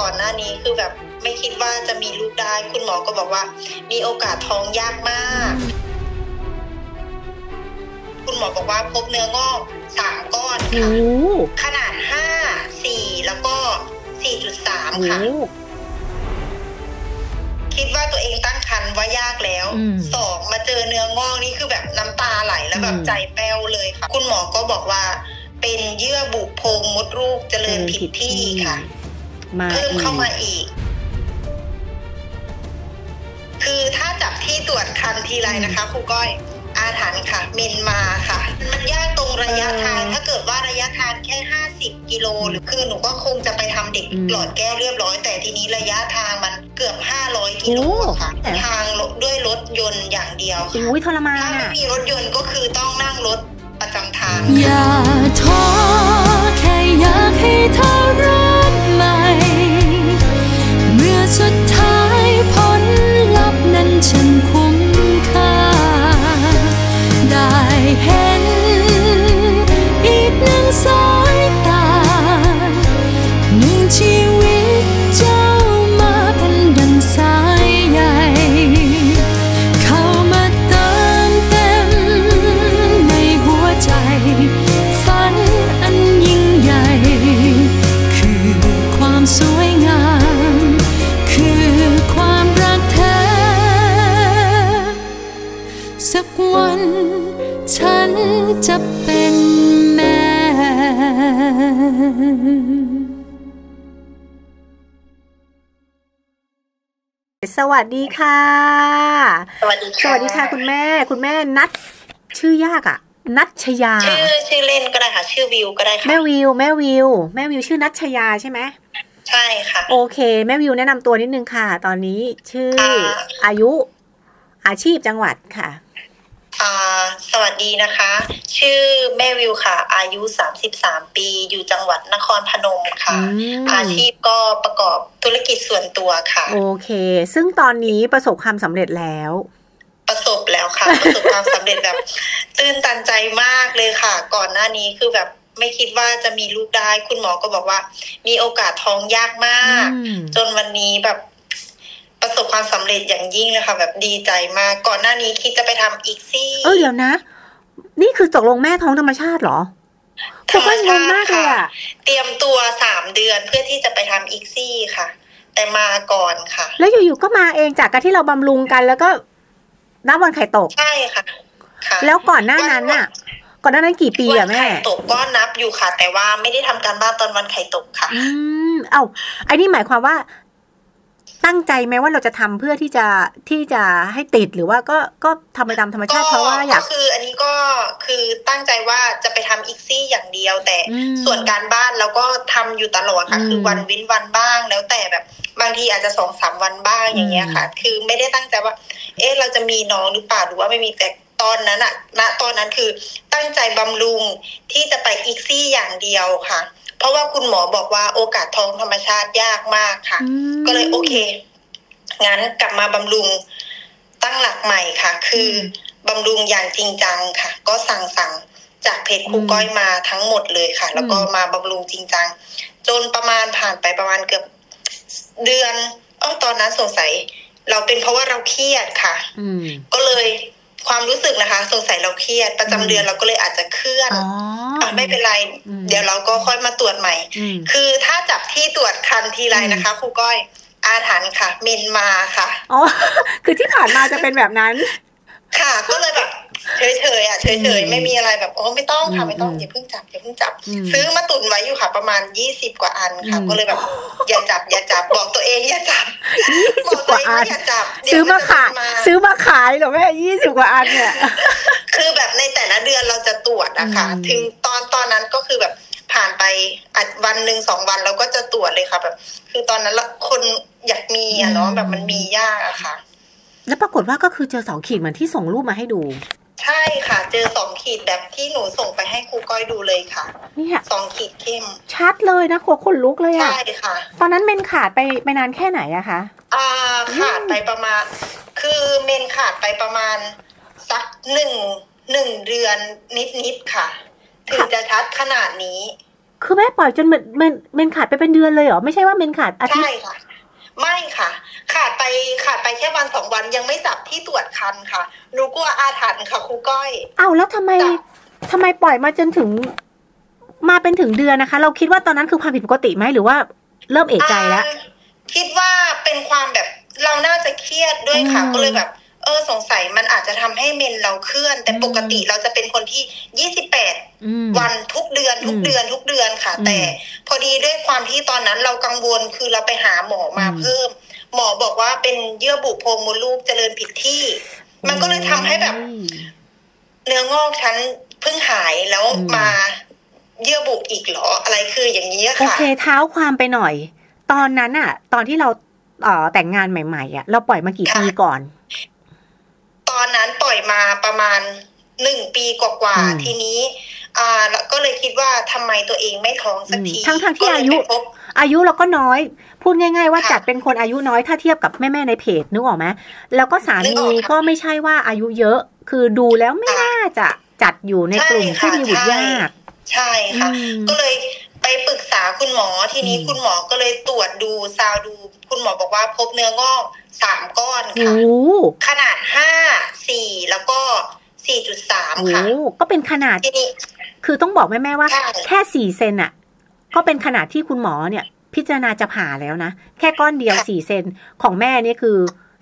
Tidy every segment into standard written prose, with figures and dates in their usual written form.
ก่อนหน้านี้คือแบบไม่คิดว่าจะมีลูกได้คุณหมอก็บอกว่ามีโอกาสท้องยากมากคุณหมอบอกว่าพบเนื้องอก3 ก้อนค่ะขนาด5 4แล้วก็ 4.3 ค่ะคิดว่าตัวเองตั้งครรภ์ว่ายากแล้ว2มาเจอเนื้องอกนี่คือแบบน้ำตาไหลแล้วแบบใจแป้วเลยค่ะคุณหมอก็บอกว่าเป็นเยื่อบุโพรงมดลูกเจริญผิดที่ค่ะเพิ่มเข้ามาอีกคือถ้าจับที่ตรวจคันทีไรนะคะครูก้อยอาถรรพ์ค่ะเมนมาค่ะมันยากตรงระยะทางถ้าเกิดว่าระยะทางแค่50 กิโลหรือคือหนูก็คงจะไปทำเด็กหลอดแก้วเรียบร้อยแต่ทีนี้ระยะทางมันเกือบ500 กิโลค่ะทางด้วยรถยนต์อย่างเดียวค่ะทรมานถ้าไม่มีรถยนต์ก็คือต้องนั่งรถประจำทางอย่าท้อแค่อยากให้เธอเริ่มใหม่เมื่อสุดท้ายผลลัพธ์นั้นฉันคุ้มค่าได้เห็นอีกหนึ่งสายตาหนึ่งชีวิตเจ้ามาเป็นดังสายใยเข้ามาเติมเต็มในหัวใจฝันอันยิ่งใหญ่คือความสวยงามคือความรักแท้สักวันฉันจะเป็นแม่สวัสดีค่ะสวัสดีค่ะคุณแม่นัทชื่อยากอ่ะนัชยาชื่อเล่นก็ได้ค่ะชื่อวิวก็ได้ค่ะแม่วิวชื่อนัชยาใช่ไหมใช่ค่ะโอเคแม่วิวแนะนำตัวนิดนึงค่ะตอนนี้ชื่ออายุอาชีพจังหวัดค่ะสวัสดีนะคะชื่อแม่วิวค่ะอายุ33 ปีอยู่จังหวัดนครพนมค่ะอาชีพก็ประกอบธุรกิจส่วนตัวค่ะโอเคซึ่งตอนนี้ประสบความสำเร็จแล้วประสบความสำเร็จแบบตื้นตันใจมากเลยค่ะก่อนหน้านี้คือแบบไม่คิดว่าจะมีลูกได้คุณหมอก็บอกว่ามีโอกาสท้องยากมากจนวันนี้แบบประสบความสำเร็จอย่างยิ่งเลยค่ะแบบดีใจมากก่อนหน้านี้คิดจะไปทำอีกซี่เดี๋ยวนะนี่คือตกลงแม่ท้องธรรมชาติเหรอธรรมชาติค่ะเตรียมตัว3 เดือนเพื่อที่จะไปทำอีกซี่ค่ะแต่มาก่อนค่ะแล้วอยู่ๆก็มาเองจากการที่เราบำรุงกันแล้วก็นับวันไข่ตกใช่ค่ะแล้วก่อนหน้านั้นกี่ปีอะแม่ไข่ตกก็นับอยู่ค่ะแต่ว่าไม่ได้ทำการบ้านตอนวันไข่ตกค่ะไอ้นี่หมายความว่าตั้งใจไหมว่าเราจะทำเพื่อที่จะให้ติดหรือว่าก็ทำไปตามธรรมชาติเพราะว่าอยากคืออันนี้ก็คือตั้งใจว่าจะไปทำอีกซี่อย่างเดียวแต่ส่วนการบ้านเราก็ทำอยู่ตลอดค่ะคือวันเว้นวันบ้างแล้วแต่แบบบางทีอาจจะ2-3 วันบ้างอย่างเงี้ยค่ะคือไม่ได้ตั้งใจว่าเราจะมีน้องหรือเปล่าหรือว่าไม่มีแต่ตอนนั้นตอนนั้นคือตั้งใจบำรุงที่จะไปอีกซี่อย่างเดียวค่ะเพราะว่าคุณหมอบอกว่าโอกาสท้องธรรมชาติยากมากค่ะก็เลยโอเคงั้นกลับมาบำรุงตั้งหลักใหม่ค่ะคือบำรุงอย่างจริงจังค่ะก็สั่งจากเพจครูก้อยมาทั้งหมดเลยค่ะแล้วก็มาบำรุงจริงจังจนผ่านไปประมาณเกือบเดือนตอนนั้นสงสัยเราเป็นเพราะว่าเราเครียดค่ะก็เลยความรู้สึกนะคะสงสัยเราเครียดประจำเดือนเราก็เลยอาจจะเคลื่อนไม่เป็นไรเดี๋ยวเราก็ค่อยมาตรวจใหม่คือถ้าจับที่ตรวจคันทีไรนะคะครูก้อยอาถรรพ์ค่ะเมนมาค่ะคือที่ผ่านมาจะเป็นแบบนั้นค่ะก็เลยแบบเฉยไม่มีอะไรแบบไม่ต้องค่ะไม่ต้องอย่าเพิ่งจับซื้อมาตุนไว้อยู่ค่ะประมาณ20 กว่าอันค่ะก็เลยแบบอย่าจับบอกตัวเองอย่าจับ 20 กว่าอันอย่าจับซื้อมาขายเหรอแม่20 กว่าอันเนี่ยคือแบบในแต่ละเดือนเราจะตรวจนะคะถึงตอนนั้นก็คือแบบผ่านไปวัน1 2 วันเราก็จะตรวจเลยค่ะแบบคือตอนนั้นคนอยากมีเนาะแบบมันมียากอะค่ะแล้วปรากฏว่าก็คือเจอ2 ขีดเหมือนที่ส่งรูปมาให้ดูใช่ค่ะเจอ2 ขีดแบบที่หนูส่งไปให้ครูก้อยดูเลยค่ะเนี่ย 2 ขีดเข้มชัดเลยนะขนลุกเลยอะใช่ค่ะตอนนั้นเมนขาดไปนานแค่ไหนอะคะขาดไปประมาณคือเมนขาดไปประมาณสัก1 เดือนนิดค่ะถึงจะชัดขนาดนี้คือแม่ปล่อยจนเมนขาดไปเป็นเดือนเลยเหรอไม่ใช่ว่าเมนขาดอาทิตย์ใช่ค่ะไม่ค่ะขาดไปแค่วัน2 วันยังไม่จับที่ตรวจคันค่ะหนูกลัวอาถรรพ์ค่ะครูก้อยอ้าวแล้วทำไมปล่อยมาจนถึงมาเป็นถึงเดือนนะคะเราคิดว่าตอนนั้นคือความผิดปกติไหมหรือว่าเริ่มเอะใจแล้วคิดว่าเป็นความแบบเราน่าจะเครียดด้วยค่ะก็เลยแบบสงสัยมันอาจจะทำให้เมนเราเคลื่อนแต่ปกติเราจะเป็นคนที่28วันทุกเดือนค่ะแต่พอดีด้วยความที่ตอนนั้นเรากังวลคือเราไปหาหมอมาเพิ่มหมอบอกว่าเป็นเยื่อบุโพรงมดลูกเจริญผิดที่มันก็เลยทำให้แบบเนื้องอกฉันเพิ่งหายแล้วมาเยื่อบุอีกเหรออะไรคืออย่างนี้ค่ะโอเคเท้าความไปหน่อยตอนนั้นอะตอนที่เราแต่งงานใหม่ๆอะเราปล่อยมากี่ปีก่อนตอนนั้นปล่อยมาประมาณ1 ปีกว่าๆทีนี้แล้วก็เลยคิดว่าทำไมตัวเองไม่ท้องสักทีทั้งที่อายุเราก็น้อยพูดง่ายๆว่าจัดเป็นคนอายุน้อยถ้าเทียบกับแม่ๆในเพจนึกออกไหมแล้วก็สามีก็ไม่ใช่ว่าอายุเยอะคือดูแล้วไม่น่าจะจัดอยู่ในกลุ่มผู้มีบุตรยากใช่ค่ะก็เลยไปปรึกษาคุณหมอทีนี้คุณหมอก็เลยตรวจดูซาวดูคุณหมอบอกว่าพบเนื้องอก3 ก้อนค่ะขนาด5 4แล้วก็ 4.3 ค่ะก็เป็นขนาดคือต้องบอกแม่ๆว่าแค่4 เซนอ่ะก็เป็นขนาดที่คุณหมอเนี่ยพิจารณาจะผ่าแล้วนะแค่ก้อนเดียว4 เซนของแม่นี่คือ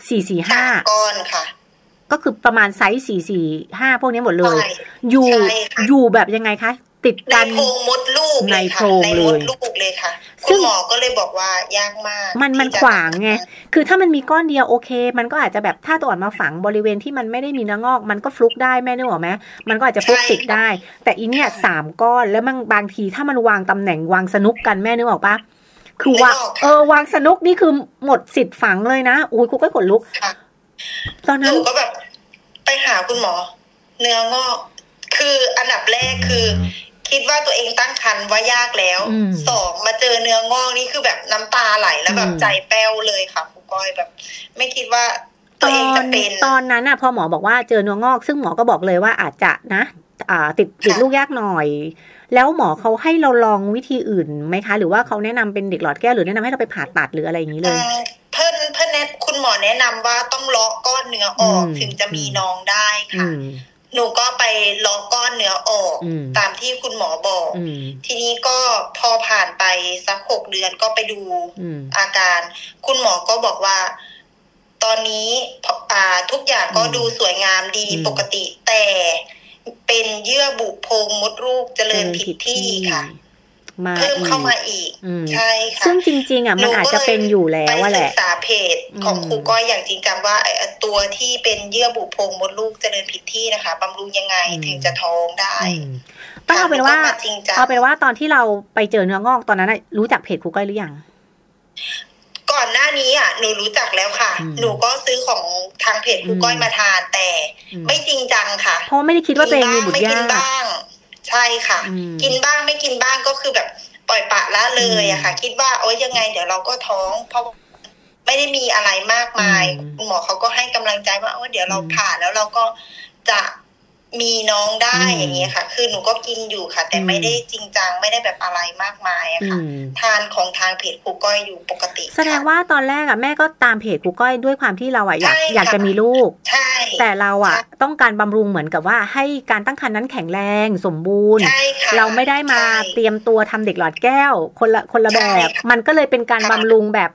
4-4-5 ก้อนค่ะก็คือประมาณไซส์4-4-5พวกนี้หมดเลยอยู่แบบยังไงคะติดกันในโพรงมดลูกในโพรงเลยค่ะคุณหมอก็เลยบอกว่ายากมากมันขวางไงคือถ้ามันมีก้อนเดียวโอเคมันก็อาจจะแบบถ้าตัวอ่อนมาฝังบริเวณที่มันไม่ได้มีเนื้องอกมันก็ฟลุกได้แม่นึกออกไหมมันก็อาจจะฟลุกติดได้แต่อีเนี่ย3 ก้อนแล้วมันบางทีถ้ามันวางตำแหน่งวางสนุกกันแม่นึกออกปะคือวางสนุกนี่คือหมดสิทธิ์ฝังเลยนะอุ้ยกูก็ขนลุกตอนนั้นหนูก็แบบไปหาคุณหมอเนื้องอกคืออันดับแรกคือคิดว่าตัวเองตั้งครรภ์ว่ายากแล้ว2มาเจอเนื้องอกนี่คือแบบน้ำตาไหลแล้วแบบใจแป้วเลยค่ะครูก้อยแบบไม่คิดว่าตัวเองจะเป็นตอนนั้นน่ะพอหมอบอกว่าเจอเนื้องอกซึ่งหมอก็บอกเลยว่าอาจจะนะติดลูกยากหน่อยแล้วหมอเขาให้เราลองวิธีอื่นไหมคะหรือว่าเขาแนะนำเป็นเด็กหลอดแก้วหรือแนะนำให้เราไปผ่าตัดหรืออะไรอย่างนี้เลยเพื่อนคุณหมอแนะนำว่าต้องเลาะก้อนเนื้อออกถึงจะมีน้องได้ค่ะหนูก็ไปเลาะก้อนเนื้อออกตามที่คุณหมอบอกทีนี้ก็พอผ่านไปสัก6 เดือนก็ไปดูอาการคุณหมอก็บอกว่าตอนนี้ทุกอย่างก็ดูสวยงามดีปกติแต่เป็นเยื่อบุโพรงมดลูกเจริญผิดที่ค่ะเพิ่มเข้ามาอีกใช่ค่ะซึ่งจริงๆอ่ะมันอาจจะเป็นอยู่แล้วว่าแหละไปศึกษาเพจของครูก้อยอย่างจริงจังว่าตัวที่เป็นเยื่อบุโพรงมดลูกเจริญผิดที่นะคะบำรุงยังไงถึงจะท้องได้ต้องเอาเป็นว่าตอนที่เราไปเจอเนื้องอกตอนนั้นรู้จักเพจครูก้อยหรือยังก่อนหน้านี้หนูรู้จักแล้วค่ะหนูก็ซื้อของทางเพจครูก้อยมาทานแต่ไม่จริงจังค่ะเพราะไม่ได้คิดว่าตัวเองมีบุตรยากใช่ค่ะกินบ้างไม่กินบ้างก็คือแบบปล่อยปละละเลยอะค่ะคิดว่าโอ๊ยยังไงเดี๋ยวเราก็ท้องเพราะไม่ได้มีอะไรมากมายคุณหมอเขาก็ให้กำลังใจว่าเดี๋ยวเราผ่าแล้วเราก็จะมีน้องได้อย่างเงี้ยค่ะคือหนูก็กินอยู่ค่ะแต่ไม่ได้จริงจังไม่ได้แบบอะไรมากมายอะค่ะทานของทางเพจครูก้อยอยู่ปกติแสดงว่าตอนแรกแม่ก็ตามเพจครูก้อยด้วยความที่เราอยากจะมีลูกใช่แต่เราต้องการบำรุงเหมือนกับว่าให้การตั้งครรภ์นั้นแข็งแรงสมบูรณ์เราไม่ได้มาเตรียมตัวทำเด็กหลอดแก้วคนละแบบมันก็เลยเป็นการบำรุงแบบ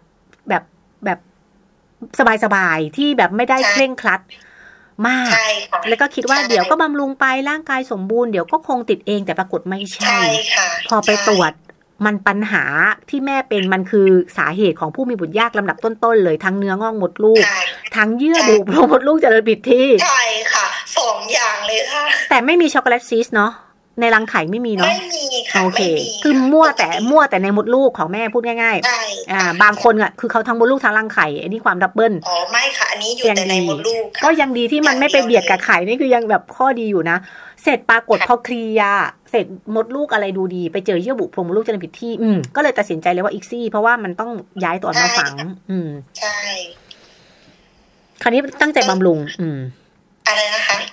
สบายๆที่แบบไม่ได้เคร่งครัดมากแล้วก็คิดว่าเดี๋ยวก็บำรุงไปร่างกายสมบูรณ์เดี๋ยวก็คงติดเองแต่ปรากฏไม่ใช่พอไปตรวจมันปัญหาที่แม่เป็นมันคือสาเหตุของผู้มีบุตรยากลำดับต้นๆเลยทั้งเนื้องอกมดลูกทั้งเยื่อบุโพรงมดลูกเจริญผิดที่ใช่ค่ะ2 อย่างเลยค่ะแต่ไม่มีช็อกโกแลตซีสเนาะในรังไข่ไม่มีเนาะไม่มีค่ะโอเคคือมั่วแต่ในมดลูกของแม่พูดง่ายๆบางคนคือเขาทั้งมดลูกทั้งรังไข่อันนี้ความดับเบิลไม่ค่ะอันนี้อยู่แต่ในมดลูกก็ยังดีที่มันไม่ไปเบียดกับไข่นี่คือยังแบบข้อดีอยู่นะเสร็จปรากฏพอเคลียร์เสร็จมดลูกอะไรดูดีไปเจอเยื่อบุโพรงมดลูกเจริญผิดที่ก็เลยตัดสินใจเลยว่าอีกซี่เพราะว่ามันต้องย้ายตัวมาฝังใช่คราวนี้ตั้งใจบำรุงอะไรนะคะ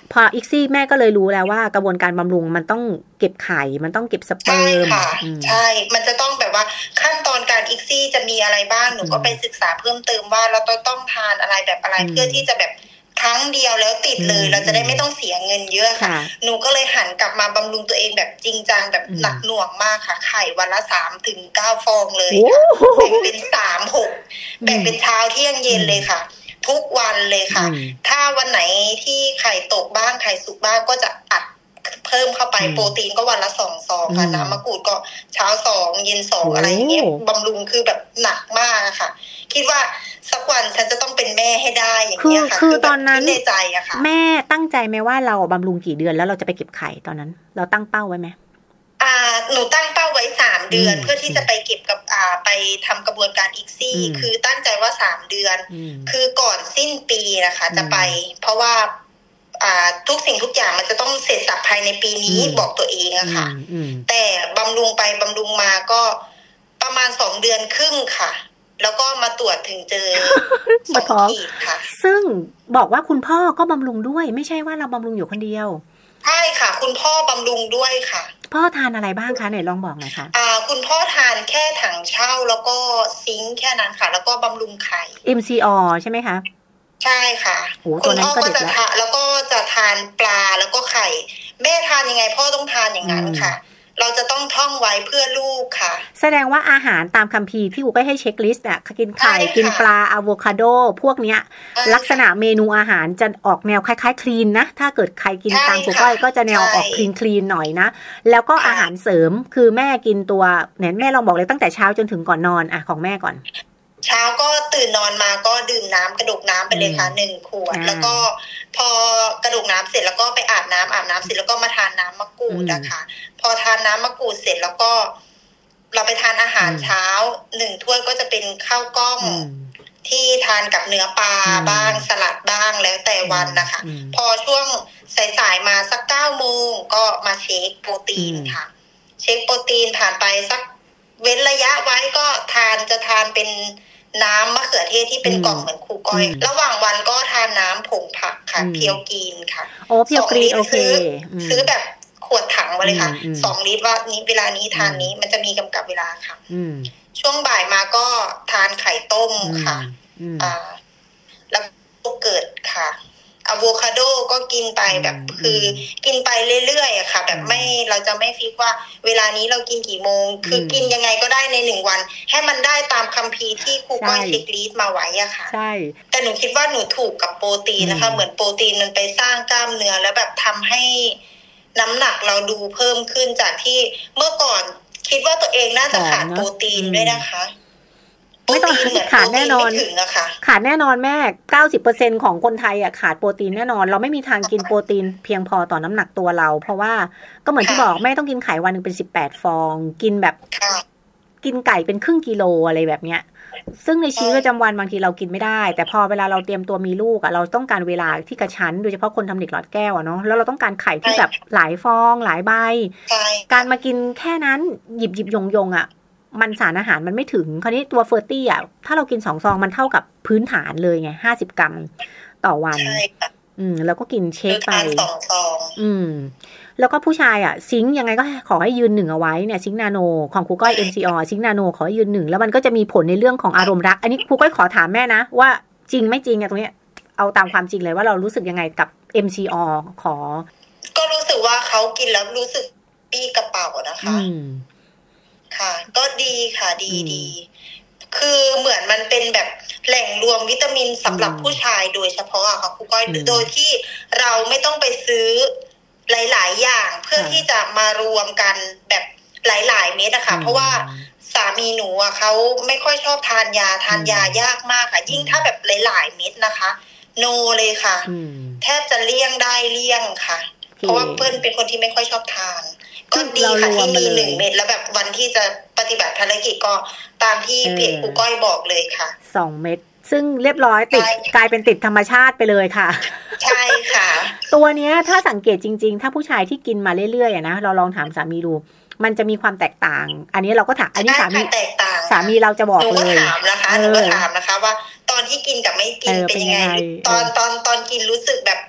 พออีกซี่แม่ก็เลยรู้แล้วว่ากระบวนการบำรุงมันต้องเก็บไข่มันต้องเก็บสเปิร์มใช่มันจะต้องแบบว่าขั้นตอนการอีกซี่จะมีอะไรบ้างหนูก็ไปศึกษาเพิ่มเติมว่าเราต้องทานอะไรแบบอะไรเพื่อที่จะแบบครั้งเดียวแล้วติดเลยเราจะได้ไม่ต้องเสียเงินเยอะค่ะหนูก็เลยหันกลับมาบำรุงตัวเองแบบจริงจังแบบหนักหน่วงมากค่ะไข่วันละ3 ถึง 9 ฟองเลยค่ะแบ่งเป็น3-6แบ่งเป็นเช้าเที่ยงเย็นเลยค่ะทุกวันเลยค่ะถ้าวันไหนที่ไข่ตกบ้างไข่สุกบ้างก็จะอัดเพิ่มเข้าไปโปรตีนก็วันละ2 ซองค่ะน้ำมะกรูดก็เช้า2เย็น2อะไรอย่างเงี้ยบำรุงคือแบบหนักมากค่ะคิดว่าสักวันฉันจะต้องเป็นแม่ให้ได้อย่างเงี้ยค่ะคือตอนนั้นในใจอะค่ะแม่ตั้งใจไหมว่าเราบำรุงกี่เดือนแล้วเราจะไปเก็บไข่ตอนนั้นเราตั้งเป้าไว้ไหมหนูตั้งเป้าไว้3 เดือนเพื่อที่จะไปเก็บกับไปทำกระบวนการอีกซี่คือตั้งใจว่า3 เดือนคือก่อนสิ้นปีนะคะจะไปเพราะว่าทุกสิ่งทุกอย่างมันจะต้องเสร็จสับภายในปีนี้บอกตัวเองอะค่ะแต่บำรุงไปบำรุงมาก็ประมาณ2 เดือนครึ่งค่ะแล้วก็มาตรวจถึงเจอ2 ขีดค่ะซึ่งบอกว่าคุณพ่อก็บำรุงด้วยไม่ใช่ว่าเราบำรุงอยู่คนเดียวใช่ค่ะคุณพ่อบำรุงด้วยค่ะพ่อทานอะไรบ้างคะไหนลองบอกหน่อยค่ะคุณพ่อทานแค่ถังเช่าแล้วก็ซิงค์แค่นั้นค่ะแล้วก็บำรุงไข่ MCO ใช่ไหมคะใช่ค่ะคุณพ่อก็จะทานแล้วก็จะทานปลาแล้วก็ไข่แม่ทานยังไงพ่อต้องทานอย่างนั้นค่ะเราจะต้องท่องไว้เพื่อลูกค่ะแสดงว่าอาหารตามคัมภีร์ที่กูก็ให้เช็คลิสต์อ่ะกินไข่กินปลาอะโวคาโดพวกเนี้ยลักษณะเมนูอาหารจะออกแนวคล้ายๆคลีนนะถ้าเกิดใครกินตามกูก็จะแนวออกคลีนหน่อยนะแล้วก็อาหารเสริมคือแม่กินตัวเนี่ยแม่ลองบอกเลยตั้งแต่เช้าจนถึงก่อนนอนอ่ะของแม่ก่อนเช้าก็ตื่นนอนมาก็ดื่มน้ำกระดกน้ำไปเลยค่ะ1 ขวดแล้วก็พอกระดกน้ำเสร็จแล้วก็ไปอาบน้ำเสร็จแล้วก็มาทานน้ำมะกรูดนะคะพอทานน้ำมะกรูดเสร็จแล้วก็เราไปทานอาหารเช้า1 ถ้วยก็จะเป็นข้าวกล้องที่ทานกับเนื้อปลาบ้างสลัดบ้างแล้วแต่วันนะคะพอช่วงสายๆมาสัก9 โมงก็มาเช็คโปรตีนค่ะเช็คโปรตีนผ่านไปสักเว้นระยะไว้ก็จะทานเป็นน้ำมะเขือเทศที่เป็นกล่องเหมือนครูก้อยระหว่างวันก็ทานน้ำผงผักค่ะเพียวกรีนค่ะ2 ลิตรซื้อแบบขวดถังมาเลยค่ะ2 ลิตรว่านี้เวลานี้ทานนี้มันจะมีกำกับเวลาค่ะช่วงบ่ายมาก็ทานไข่ต้มค่ะแล้วก็เกิดค่ะอะโวคาโดก็กินไปแบบคือกินไปเรื่อยๆอะค่ะแบบไม่เราจะไม่ฟิกว่าเวลานี้เรากินกี่โมงคือกินยังไงก็ได้ใน1 วันให้มันได้ตามคัมภีร์ที่ครูก้อยเช็คลิสต์มาไว้อะค่ะใช่แต่หนูคิดว่าหนูถูกกับโปรตีนนะคะเหมือนโปรตีนมันไปสร้างกล้ามเนื้อแล้วแบบทำให้น้ำหนักเราดูเพิ่มขึ้นจากที่เมื่อก่อนคิดว่าตัวเองน่าจะขาดโปรตีนด้วยนะคะไม่ต้องขาดแน่นอนขาดแน่นอนแม่ 90% ของคนไทยอ่ะขาดโปรตีนแน่นอนเราไม่มีทางกินโปรตีนเพียงพอต่อน้ำหนักตัวเราเพราะว่าก็เหมือนที่บอกแม่ต้องกินไข่วันนึงเป็น18 ฟองกินแบบกินไก่เป็นครึ่งกิโลอะไรแบบเนี้ยซึ่งในชีวิตประจำวันบางทีเรากินไม่ได้แต่พอเวลาเราเตรียมตัวมีลูกอ่ะเราต้องการเวลาที่กระชั้นโดยเฉพาะคนทำเด็กหลอดแก้วอ่ะเนาะแล้วเราต้องการไข่ที่แบบหลายฟองหลายใบการมากินแค่นั้นหยิบยงอ่ะมันสารอาหารมันไม่ถึงคราวนี้ตัวเฟอร์ตี้อ่ะถ้าเรากิน2 ซองมันเท่ากับพื้นฐานเลยไง50 กรัมต่อวันแล้วก็กินเช็คไป 2 ซองแล้วก็ผู้ชายอ่ะซิงค์ยังไงก็ขอให้ยืน1เอาไว้เนี่ยซิงค์นาโนของครูก้อย MCO ซิงค์นาโนขอให้ยืน1แล้วมันก็จะมีผลในเรื่องของอารมณ์รักอันนี้ครูก้อยขอถามแม่นะว่าจริงไม่จริงอะตรงเนี้ยเอาตามความจริงเลยว่าเรารู้สึกยังไงกับ MCO ก็รู้สึกว่าเขากินแล้วรู้สึกปี้กระเป๋านะคะค่ะก็ดีค่ะดีคือเหมือนมันเป็นแบบแหล่งรวมวิตามินสำหรับผู้ชายโดยเฉพาะอะค่ะครูก้อยโดยที่เราไม่ต้องไปซื้อหลายๆอย่างเพื่อที่จะมารวมกันแบบหลายๆเม็ดอะค่ะเพราะว่าสามีหนูอะเขาไม่ค่อยชอบทานยายากมากค่ะยิ่งถ้าแบบหลายๆเม็ดนะคะโนเลยค่ะแทบจะเลี่ยงได้เลี่ยงค่ะเพราะว่าเพื่อนเป็นคนที่ไม่ค่อยชอบทานก็ดีค่ะที่มี1 เม็ดแล้วแบบวันที่จะปฏิบัติภารกิจก็ตามที่เพจครูก้อยบอกเลยค่ะ 2 เม็ดซึ่งเรียบร้อยติดกลายเป็นติดธรรมชาติไปเลยค่ะใช่ค่ะตัวเนี้ยถ้าสังเกตจริงๆถ้าผู้ชายที่กินมาเรื่อยๆนะเราลองถามสามีดูมันจะมีความแตกต่างอันนี้เราก็ถามอันนี้สามีแตกต่างสามีเราจะบอกเลยหนูก็ถามนะคะว่าตอนที่กินกับไม่กินเป็นยังไงตอนกินรู้สึกแบบ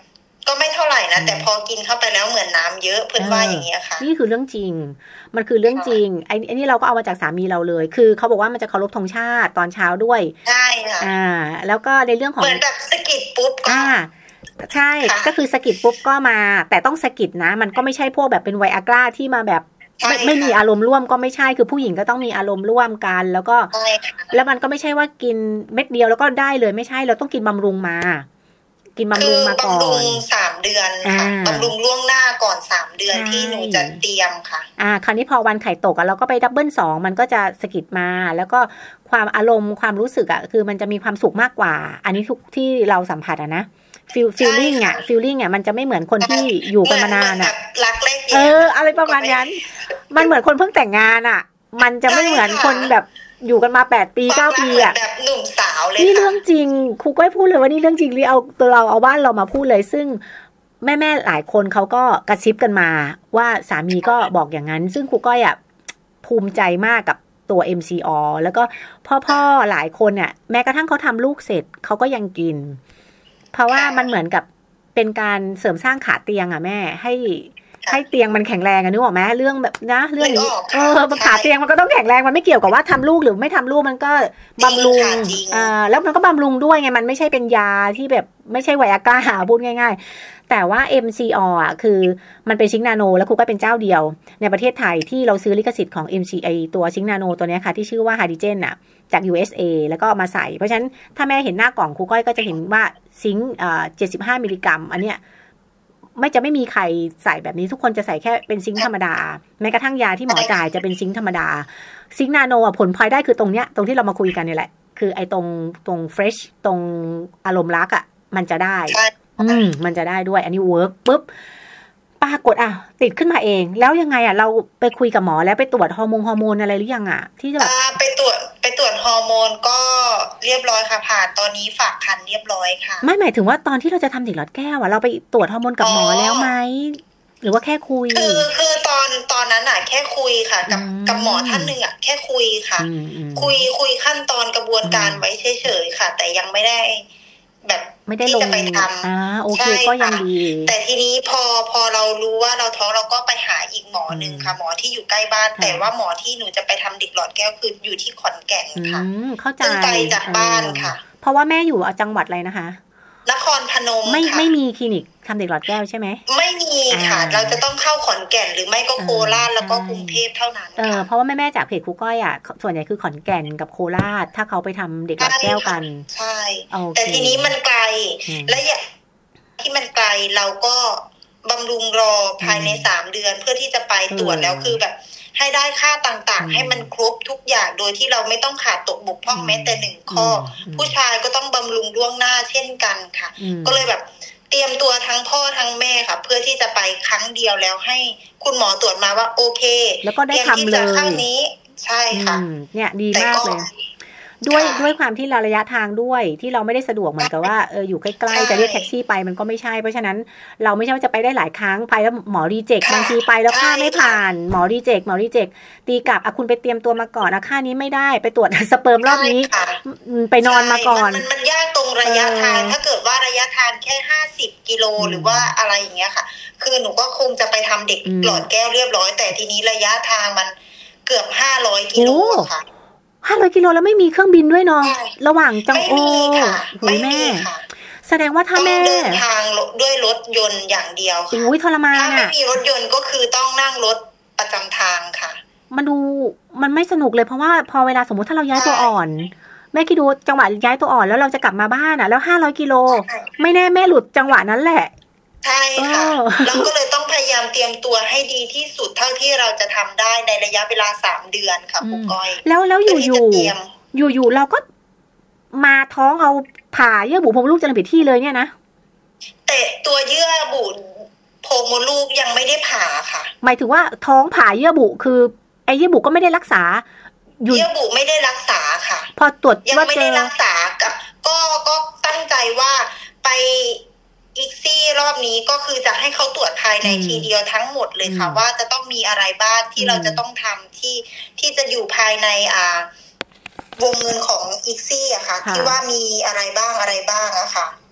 ก็ไม่เท่าไหร่นะแต่พอกินเข้าไปแล้วเหมือนน้ำเยอะเพื่อนว่าอย่างเงี้ยค่ะนี่คือเรื่องจริงมันคือเรื่องจริงไอ้นี่เราก็เอามาจากสามีเราเลยคือเขาบอกว่ามันจะเคารพธงชาติตอนเช้าด้วยใช่ค่ะแล้วก็ในเรื่องของเหมือนแบบสกิดปุ๊บใช่ก็คือสกิดปุ๊บก็มาแต่ต้องสกิดนะมันก็ไม่ใช่พวกแบบเป็นไวอากร้าที่มาแบบไม่มีอารมณ์ร่วมก็ไม่ใช่คือผู้หญิงก็ต้องมีอารมณ์ร่วมกันแล้วก็แล้วมันก็ไม่ใช่ว่ากินเม็ดเดียวแล้วก็ได้เลยไม่ใช่เราต้องกินบำรุงมากินบำรุงมาก่อนบำรุง3 เดือนค่ะบำรุงล่วงหน้าก่อน3 เดือนที่หนูจะเตรียมค่ะคราวนี้พอวันไข่ตกเราก็ไปดับเบิล2มันก็จะสกิดมาแล้วก็ความอารมณ์ความรู้สึกคือมันจะมีความสุขมากกว่าอันนี้ทุกที่เราสัมผัสนะฟีลลิ่งมันจะไม่เหมือนคนที่อยู่กันมานานรักแรกอะไรประมาณนั้นมันเหมือนคนเพิ่งแต่งงานมันจะไม่เหมือนคนแบบอยู่กันมา8 ปี9 ปีแบบหนุ่มสาวเลยนี่เรื่องจริงครูก้อยพูดเลยว่านี่เรื่องจริงหรือเอาตัวเราเอาบ้านเรามาพูดเลยซึ่งแม่หลายคนเขาก็กระซิบกันมาว่าสามีก็บอกอย่างนั้นซึ่งครูก้อยภูมิใจมากกับตัว MCO แล้วก็พ่อหลายคนแม้กระทั่งเขาทำลูกเสร็จเขาก็ยังกินเพราะว่ามันเหมือนกับเป็นการเสริมสร้างขาเตียงแม่ให้เตียงมันแข็งแรงนึกออกไหมเรื่องแบบนะเรื่องนี้ขาเตียงมันก็ต้องแข็งแรงมันไม่เกี่ยวกับว่าทำลูกหรือไม่ทำลูกมันก็บำรุงแล้วมันก็บำรุงด้วยไงมันไม่ใช่เป็นยาที่แบบไม่ใช่ไวอากร้าพูดง่ายๆแต่ว่า MCO คือมันเป็นซิงค์นาโนแล้วครูก็เป็นเจ้าเดียวในประเทศไทยที่เราซื้อลิขสิทธิ์ของ MCI ตัวซิงค์นาโนตัวนี้ค่ะที่ชื่อว่าฮาร์ดิเจนจาก USA แล้วก็มาใส่เพราะฉะนั้นถ้าแม่เห็นหน้ากล่องครูก้อยก็จะเห็นว่าซิงค์75 มิลลิกรัมอันเนี้ยไม่มีใครใส่แบบนี้ทุกคนจะใส่แค่เป็นซิงค์ธรรมดาแม้กระทั่งยาที่หมอจ่ายจะเป็นซิงค์ธรรมดาซิงค์นาโนผลพลอยได้คือตรงเนี้ยตรงที่เรามาคุยกันนี่แหละคือไอ้ตรงเฟรชตรงอารมณ์รักมันจะได้มันจะได้ด้วยอันนี้เวิร์กปุ๊บปรากฏติดขึ้นมาเองแล้วยังไงเราไปคุยกับหมอแล้วไปตรวจฮอร์โมนอะไรหรือยังที่จะแบบไปตรวจฮอร์โมนก็เรียบร้อยค่ะผ่านตอนนี้ฝากคันเรียบร้อยค่ะไม่หมายถึงว่าตอนที่เราจะทำเด็กหลอดแก้วเราไปตรวจฮอร์โมนกับหมอแล้วไหมหรือว่าแค่คุยคือตอนนั้นแค่คุยค่ะกับหมอท่านหนึ่งแค่คุยค่ะคุยขั้นตอนกระบวนการไว้เฉยๆค่ะแต่ยังไม่ได้แบบไม่ได้ลงจะไปทำโอเคก็ยังดีแต่ทีนี้พอเรารู้ว่าเราท้องเราก็ไปหาอีกหมอหนึ่งค่ะหมอที่อยู่ใกล้บ้านแต่ว่าหมอที่หนูจะไปทำเด็กหลอดแก้วคืออยู่ที่ขอนแก่นค่ะเข้าใจไกลจากบ้านค่ะเพราะว่าแม่อยู่จังหวัดอะไรนะคะนครพนมค่ะไม่มีคลินิกทำเด็กหลอดแก้วใช่ไหมไม่มีค่ะเราจะต้องเข้าขอนแก่นหรือไม่ก็โคราชแล้วก็กรุงเทพเท่านั้นเพราะว่าแม่จากเพจครูก้อยส่วนใหญ่คือขอนแก่นกับโคราชถ้าเขาไปทำเด็กหลอดแก้วกันใช่แต่ทีนี้มันไกลและที่มันไกลเราก็บำรุงรอภายใน3 เดือนเพื่อที่จะไปตรวจแล้วคือแบบให้ได้ค่าต่างๆให้มันครบทุกอย่างโดยที่เราไม่ต้องขาดตกบกพร่องแม้แต่1 ข้อผู้ชายก็ต้องบำรุงล่วงหน้าเช่นกันค่ะก็เลยแบบเตรียมตัวทั้งพ่อทั้งแม่ค่ะเพื่อที่จะไปครั้งเดียวแล้วให้คุณหมอตรวจมาว่าโอเคแล้วก็ได้ทำเลยครั้งนี้ใช่ค่ะเนี่ยดีมากเลยด้วยความที่ระยะทางด้วยที่เราไม่ได้สะดวกเหมือนกับว่าอยู่ใกล้ๆจะเรียกแท็กซี่ไปมันก็ไม่ใช่เพราะฉะนั้นเราไม่ใช่ว่าจะไปได้หลายครั้งไปแล้วหมอรีเจ็คบางทีไปแล้วค่าไม่ผ่านหมอรีเจ็คตีกลับคุณไปเตรียมตัวมาก่อนค่านี้ไม่ได้ไปตรวจสเปิร์มรอบนี้ไปนอนมาก่อนมันยากตรงระยะทางถ้าเกิดว่าระยะทางแค่50 กิโลหรือว่าอะไรอย่างเงี้ยค่ะคือหนูก็คงจะไปทำเด็กหลอดแก้วเรียบร้อยแต่ทีนี้ระยะทางมันเกือบ500 กิโลค่ะ 500 กิโลแล้วไม่มีเครื่องบินด้วยเนาะระหว่างจังโอ้ไม่มีแสดงว่าถ้าแม่เดินทางด้วยรถยนต์อย่างเดียวค่ะอุ้ยทรมานถ้าไม่มีรถยนต์ก็คือต้องนั่งรถประจำทางค่ะมันไม่สนุกเลยเพราะว่าพอเวลาสมมติถ้าเราย้ายตัวอ่อนแม่คิดดูจังหวะย้ายตัวอ่อนแล้วเราจะกลับมาบ้านแล้ว500 กิโลไม่แน่แม่หลุดจังหวะนั้นแหละใช่ค่ะเราก็เลยต้องพยายามเตรียมตัวให้ดีที่สุดเท่าที่เราจะทำได้ในระยะเวลา3 เดือนค่ะคุณก้อยแล้วอยู่เราก็มาท้องเอาผ่าเยื่อบุโพรงมดลูกจนผิดที่เลยเนี่ยนะแต่ตัวเยื่อบุโพรงมดลูกยังไม่ได้ผ่าค่ะหมายถึงว่าท้องผ่าเยื่อบุคือไอ้เยื่อบุก็ไม่ได้รักษาเยื่อบุไม่ได้รักษาค่ะพอตรวจยังไม่ได้รักษาก็ตั้งใจว่าไปอีกซี่รอบนี้ก็คือจะให้เขาตรวจภายในทีเดียวทั้งหมดเลยค่ะว่าจะต้องมีอะไรบ้างที่เราจะต้องทำที่จะอยู่ภายในวงเงินของอีกซี่อะค่ะที่ว่ามีอะไรบ้างอะค่ะ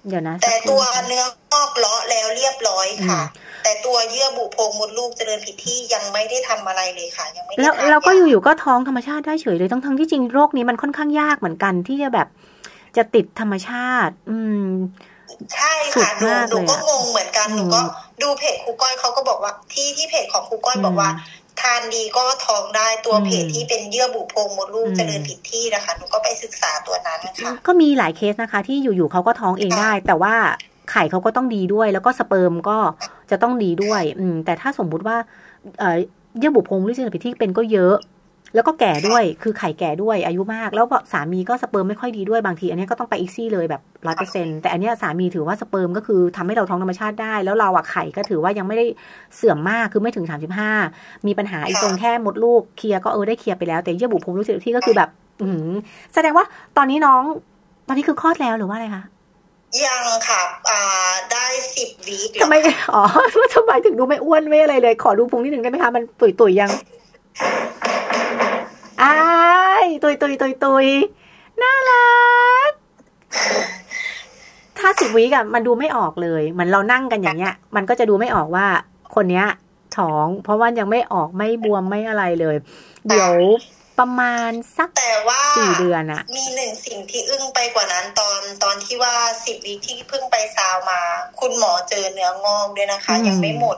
เดี๋ยวนะแต่ตัวเนื้องอกเลาะแล้วเรียบร้อยค่ะแต่ตัวเยื่อบุโพรงมดลูกเจริญผิดที่ยังไม่ได้ทำอะไรเลยค่ะยังไม่ได้แล้วเราก็อยู่ๆก็ท้องธรรมชาติได้เฉยเลยทั้งที่จริงโรคนี้มันค่อนข้างยากเหมือนกันที่จะแบบจะติดธรรมชาติใช่ค่ะหนูก็งงเหมือนกันหนูก็ดูเพจครูก้อยเขาก็บอกว่าที่เพจของครูก้อยบอกว่าทานดีก็ท้องได้ตัวเพจที่เป็นเยื่อบุโพรงมดลูกเจริญผิดที่นะคะหนูก็ไปศึกษาตัวนั้นค่ะก็มีหลายเคสนะคะที่อยู่ๆเขาก็ท้องเองได้แต่ว่าไข่เขาก็ต้องดีด้วยแล้วก็สเปิร์มก็จะต้องดีด้วยแต่ถ้าสมมุติว่าเยื่อบุโพรงมดลูกเจริญผิดที่เป็นก็เยอะแล้วก็แก่ด้วยคือไข่แก่ด้วยอายุมากแล้วสามีก็สเปิร์มไม่ค่อยดีด้วยบางทีอันนี้ก็ต้องไปอีกซี่เลยแบบ 100% แต่อันนี้สามีถือว่าสเปิร์มก็คือทำให้เราท้องธรรมชาติได้แล้วเราไข่ก็ถือว่ายังไม่ได้เสื่อมมากคือไม่ถึง35มีปัญหาอีกตรงแค่มดลูกเคลียร์ก็ได้เคลียร์ไปแล้วแต่เยื่อบุโพรงมดลูกเจริญผิดที่ก็คือแบบแสดงว่าตอนนี้น้องตอนนี้คือคลอดแล้วหรือว่าอะไรคะยังค่ะได้10 วีคทำไมทำไมถึงดูไม่อ้วนไม่อะไรเลยขอดูพุงนิดนึงได้ไหมคะมันตุยๆยังตุยน่ารักถ้า10 วีคมันดูไม่ออกเลยเหมือนเรานั่งกันอย่างเงี้ยมันก็จะดูไม่ออกว่าคนเนี้ยท้องเพราะว่ายังไม่ออกไม่บวมไม่อะไรเลยเดี๋ยวประมาณสักแต่ว่า 4 เดือนอะมีหนึ่งสิ่งที่อึ้งไปกว่านั้นตอนที่ว่า10 วีคที่เพิ่งไปซาวมาคุณหมอเจอเนื้องอกด้วยนะคะยังไม่หมด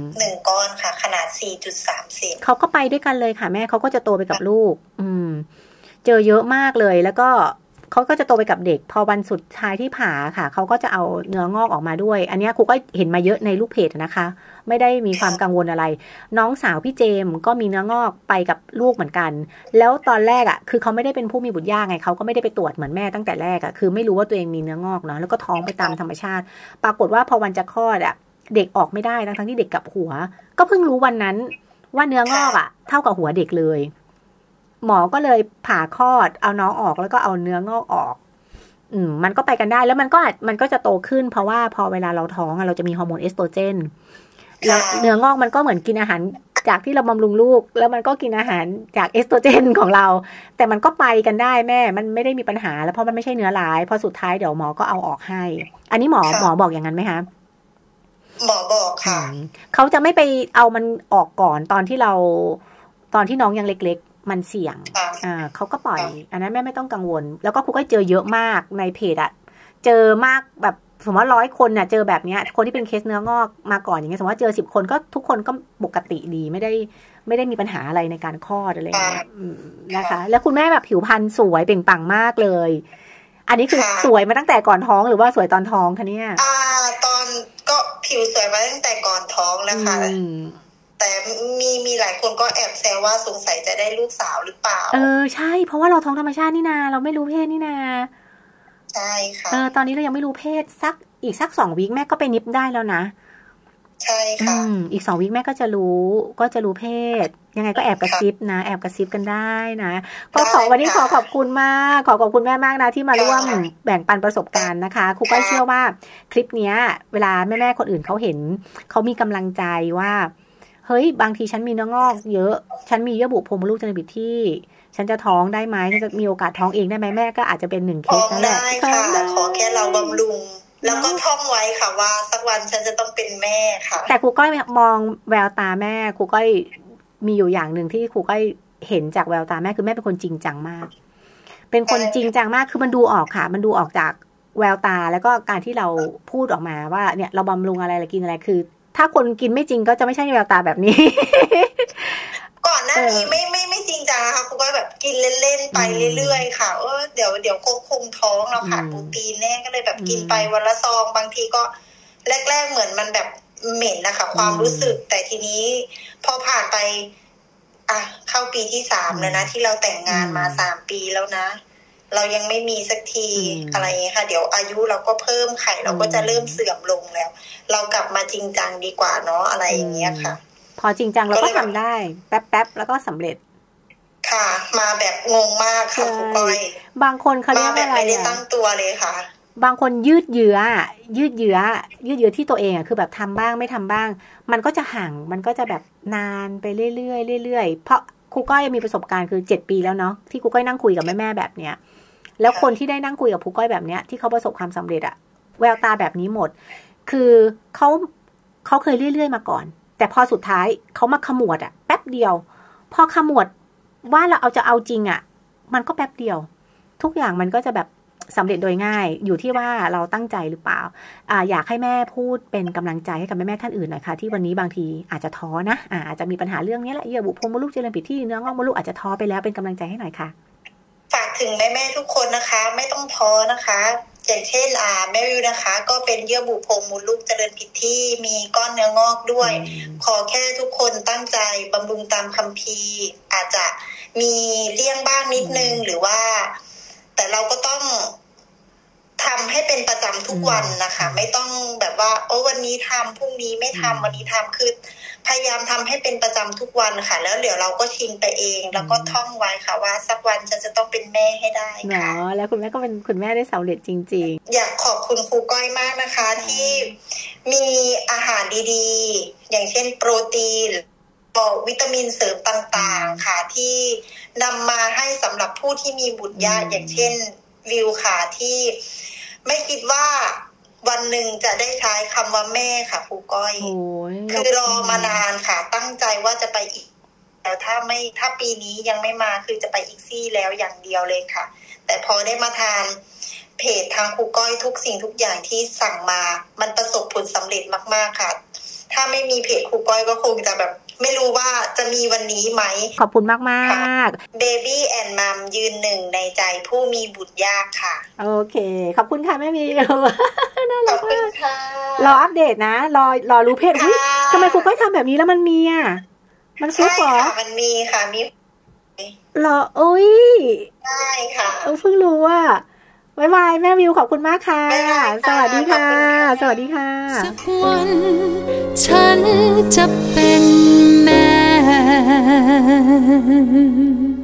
1 ก้อนค่ะขนาด 4.3 เซนเขาก็ไปด้วยกันเลยค่ะแม่เขาก็จะโตไปกับลูกเจอเยอะมากเลยแล้วก็เขาก็จะโตไปกับเด็กพอวันสุดท้ายที่ผ่าค่ะเขาก็จะเอาเนื้องอกออกมาด้วยอันนี้ครูก็เห็นมาเยอะในลูกเพจนะคะไม่ได้มีความกังวลอะไรน้องสาวพี่เจมก็มีเนื้องอกไปกับลูกเหมือนกันแล้วตอนแรกคือเขาไม่ได้เป็นผู้มีบุตรยากไงเขาก็ไม่ได้ไปตรวจเหมือนแม่ตั้งแต่แรกคือไม่รู้ว่าตัวเองมีเนื้องอกเนาะแล้วก็ท้องไปตามธรรมชาติปรากฏว่าพอวันจะคลอดเด็กออกไม่ได้ทั้งที่เด็กกับหัวก็เพิ่งรู้วันนั้นว่าเนื้องอกเท่ากับหัวเด็กเลยหมอก็เลยผ่าคลอดเอาน้องออกแล้วก็เอาเนื้องอกออกมันก็ไปกันได้แล้วมันก็จะโตขึ้นเพราะว่าพอเวลาเราท้องเราจะมีฮอร์โมนเอสโตรเจนแล้วเนื้องอกมันก็เหมือนกินอาหารจากที่เราบำรุงลูกแล้วมันก็กินอาหารจากเอสโตรเจนของเราแต่มันก็ไปกันได้แม่มันไม่ได้มีปัญหาแล้วเพราะมันไม่ใช่เนื้อร้ายพอสุดท้ายเดี๋ยวหมอก็เอาออกให้อันนี้หมอบอกอย่างนั้นไหมคะหมอบอกค่ะเขาจะไม่ไปเอามันออกก่อนตอนที่น้องยังเล็กๆมันเสี่ยงเขาก็ปล่อยอันนั้นแม่ไม่ต้องกังวลแล้วก็ครูก็เจอเยอะมากในเพจเจอมากแบบสมมติว่า100 คนเจอแบบนี้คนที่เป็นเคสเนื้องอกมาก่อนอย่างเงี้ยสมมติว่าเจอ10 คนก็ทุกคนก็ปกติดีไม่ได้มีปัญหาอะไรในการคลอดอะไรอย่างเงี้ยนะคะแล้วคุณแม่แบบผิวพรรณสวยเปล่งปลั่งมากเลยอันนี้คือสวยมาตั้งแต่ก่อนท้องหรือว่าสวยตอนท้องคะเนี่ยตอนก็ผิวสวยมาตั้งแต่ก่อนท้องแล้วค่ะแต่มีหลายคนก็แอบแซวว่าสงสัยจะได้ลูกสาวหรือเปล่าใช่เพราะว่าเราท้องธรรมชาตินี่นาเราไม่รู้เพศนี่นาใช่ค่ะตอนนี้เรายังไม่รู้เพศอีกสัก2 วีคแม่ก็ไปนิปได้แล้วนะใช่ค่ะอีก2 วีคแม่ก็จะรู้เพศยังไงก็แอบกระซิบนะแอบกระซิบกันได้นะก็วันนี้ขอบคุณมากขอบคุณแม่มากนะที่มาร่วมแบ่งปันประสบการณ์นะคะครูก็เชื่อว่าคลิปนี้เวลาแม่คนอื่นเขาเห็นเขามีกำลังใจว่าเฮ้ยบางทีฉันมีเนื้องอกเยอะฉันมีเยื่อบุโพรงมดลูกเจริญผิดที่ฉันจะท้องได้ไหมฉันจะมีโอกาสท้องเองได้ไหมแม่ก็อาจจะเป็น1 เคสนั่นแหละได้ค่ะขอแค่เราบำรุงแล้วก็ท่องไว้ค่ะว่าสักวันฉันจะต้องเป็นแม่ค่ะแต่ครูก้อยมองแววตาแม่ครูก้อยมีอยู่อย่างหนึ่งที่ครูก้อยเห็นจากแววตาแม่คือแม่เป็นคนจริงจังมากเป็นคนจริงจังมากคือมันดูออกค่ะมันดูออกจากแววตาแล้วก็การที่เราพูดออกมาว่าเนี่ยเราบำรุงอะไรเรากินอะไรคือถ้าคนกินไม่จริงก็จะไม่ใช่แววตาแบบนี้ก่อนหน้านี้ไม่จริงจังนะคะครูก็แบบกินเล่นๆไปเรื่อยๆค่ะเดี๋ยวคงท้องเราขาดโปรตีนแน่ก็เลยแบบกินไปวันละซองบางทีก็แรกๆเหมือนมันแบบเหม็นนะคะความรู้สึกแต่ทีนี้พอผ่านไปเข้าปีที่3แล้วนะที่เราแต่งงานมา3 ปีแล้วนะเรายังไม่มีสักทีอะไรเงี้ยค่ะเดี๋ยวอายุเราก็เพิ่มไข่เราก็จะเริ่มเสื่อมลงแล้วเรากลับมาจริงจังดีกว่าเนาะอะไรอย่างเงี้ยค่ะพอจริงจังเราก็ทำได้แป๊บๆแล้วก็สำเร็จค่ะมาแบบงงมากค่ะครูก้อยบางคนเขาเรียกว่าอะไรไม่ได้ตั้งตัวเลยค่ะบางคนยืดเยื้อที่ตัวเองคือแบบทำบ้างไม่ทำบ้างมันก็จะห่างมันก็จะแบบนานไปเรื่อยๆเพราะครูก้อยมีประสบการณ์คือ7 ปีแล้วเนาะที่ครูก้อยนั่งคุยกับแม่แบบเนี้ยแล้วคนที่ได้นั่งคุยกับครูก้อยแบบเนี้ยที่เขาประสบความสำเร็จแววตาแบบนี้หมดคือเขาเคยเรื่อยๆมาก่อนแต่พอสุดท้ายเขามาขมวดอะแป๊บเดียวพอขมวดว่าเราเอาจริงอะมันก็แป๊บเดียวทุกอย่างมันก็จะแบบสำเร็จโดยง่ายอยู่ที่ว่าเราตั้งใจหรือเปล่าอยากให้แม่พูดเป็นกำลังใจให้กับแม่ท่านอื่นหน่อยค่ะที่วันนี้บางทีอาจจะท้อนะอาจจะมีปัญหาเรื่องนี้แหละเยื่อบุโพรงมดลูกเจริญผิดที่เนื้องอกมดลูกอาจจะท้อไปแล้วเป็นกำลังใจให้หน่อยค่ะฝากถึงแม่ทุกคนนะคะไม่ต้องท้อนะคะอย่างเช่นแม่วิวนะคะก็เป็นเยื่อบุโพรงมดลูกเจริญผิดที่มีก้อนเนื้องอกด้วยขอแค่ทุกคนตั้งใจบำรุงตามคัมภีร์อาจจะมีเลี่ยงบ้างนิดนึงหรือว่าแต่เราก็ต้องทำให้เป็นประจำทุกวันนะคะไม่ต้องแบบว่าวันนี้ทำพรุ่งนี้ไม่ทำวันนี้ทำคือพยายามทำให้เป็นประจำทุกวันค่ะแล้วเดี๋ยวเราก็ชินไปเองแล้วก็ท่องไว้ค่ะว่าสักวันฉันจะต้องเป็นแม่ให้ได้ค่ะแล้วคุณแม่ก็เป็นคุณแม่ได้สำเร็จจริงๆอยากขอบคุณครูก้อยมากนะคะที่มีอาหารดีๆอย่างเช่นโปรตีนวิตามินเสริมต่างๆค่ะที่นำมาให้สำหรับผู้ที่มีบุตรยากอย่างเช่นวิวค่ะที่ไม่คิดว่าวันหนึ่งจะได้ใช้คำว่าแม่ค่ะครูก้อยคือรอมานานค่ะตั้งใจว่าจะไปอีกแต่ถ้าปีนี้ยังไม่มาคือจะไปอีกซี่แล้วอย่างเดียวเลยค่ะแต่พอได้มาทานเพจทางครูก้อยทุกสิ่งทุกอย่างที่สั่งมามันประสบผลสำเร็จมากๆค่ะถ้าไม่มีเพจครูก้อยก็คงจะแบบไม่รู้ว่าจะมีวันนี้ไหมขอบคุณมากๆ Baby and Mom ยืนหนึ่งในใจผู้มีบุตรยากค่ะโอเคขอบคุณค่ะแม่มีน่ารักมากค่ะรออัปเดตนะรอรู้เพจทำไมครูก้อยทำแบบนี้แล้วมันมีมันซุปเหรอมันมีค่ะมีรอโอ้ยได้ค่ะเพิ่งรู้บ๊ายบายแม่วิวขอบคุณมากค่ะสวัสดีค่ะสวัสดีค่ะสักวันฉันจะเป็นแม่